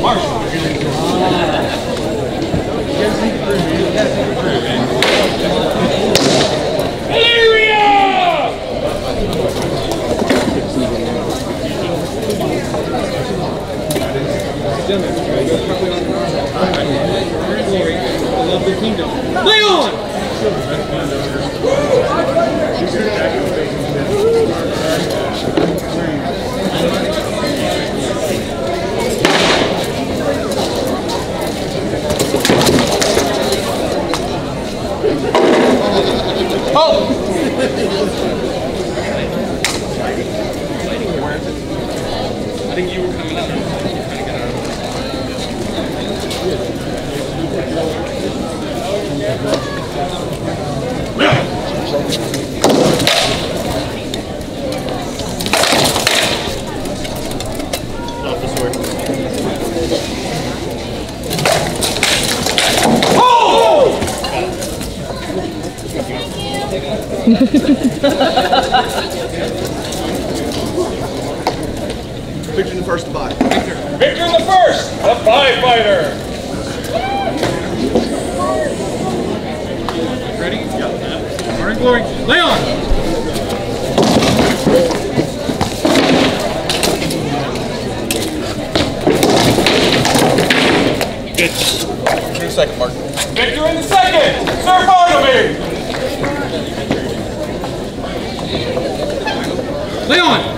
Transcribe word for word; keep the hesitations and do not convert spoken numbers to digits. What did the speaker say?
Victor in the first to buy. Victor. Victor in the first, the five fighter. Ready? Yep. Morning glory. Lay on. It's in the second, Mark. Victor in the second, Sir Barthelemy. Lay on.